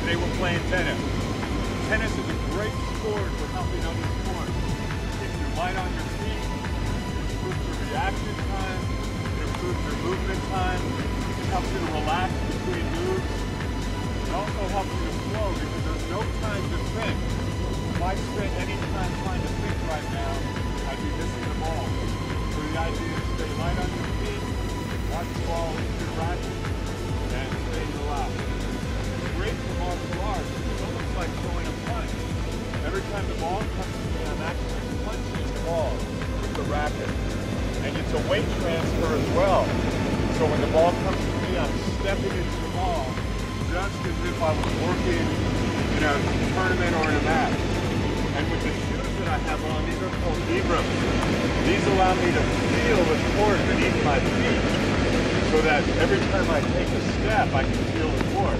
Today we're playing tennis. Tennis is a great sport for helping other sports. Keeps you light on your feet, it improves your reaction time, it improves your movement time, it helps you to relax between moves. It also helps you to flow because there's no time to think. If I spend any time trying to think right now, I'd be missing the ball. So the idea is stay light on your feet, watch the ball interact, and stay relaxed. It's great for martial arts. It's almost like throwing a punch. Every time the ball comes to me, I'm actually punching the ball with the racket. And it's a weight transfer as well. So when the ball comes to me, I'm stepping into the ball just as if I was working in a tournament or in a match. And with the shoes that I have on, these are called Seabourne. These allow me to feel the court beneath my feet so that every time I take a step, I can feel the court.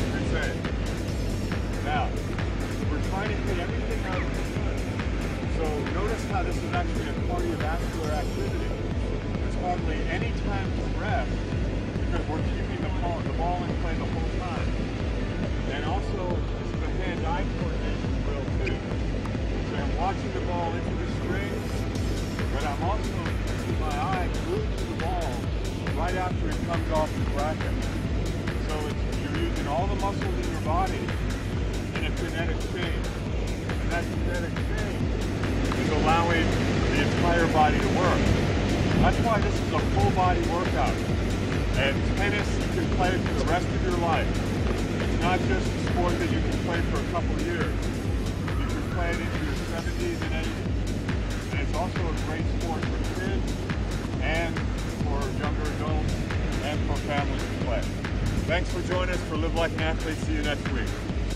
Now, we're trying to hit everything out of the foot. So notice how this is actually a cardiovascular activity. There's hardly any time to rest because we're keeping the ball in play the whole time. And also, this is a hand-eye coordination drill too. So I'm watching the ball into the strings, but I'm also keeping my eye glued to the ball right after it comes off the bracket. So you're using all the muscles in your body in a kinetic change. And that kinetic change is allowing the entire body to work. That's why this is a full body workout. And tennis you can play for the rest of your life. It's not just a sport that you can play for a couple of years. You can play it into your 70s and 80s. And it's also a great sport for kids and for younger adults and for families to play. Thanks for joining us for Live Like an Athlete. See you next week.